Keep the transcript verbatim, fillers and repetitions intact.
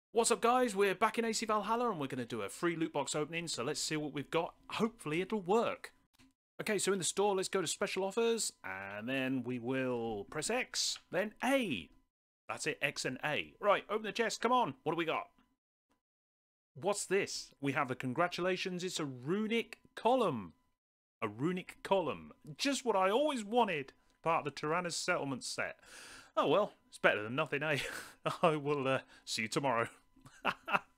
What's up, guys? We're back in Creed Valhalla and we're going to do a free loot box opening, so let's see what we've got. Hopefully it'll work. Okay, so in the store, let's go to special offers, and then we will press X, then A. That's it, X and A. Right, open the chest, come on. What do we got? What's this? We have the congratulations, it's a runic column. A runic column. Just what I always wanted. Part of the Tyrannus settlement set. Oh well, it's better than nothing, eh? I will uh, see you tomorrow.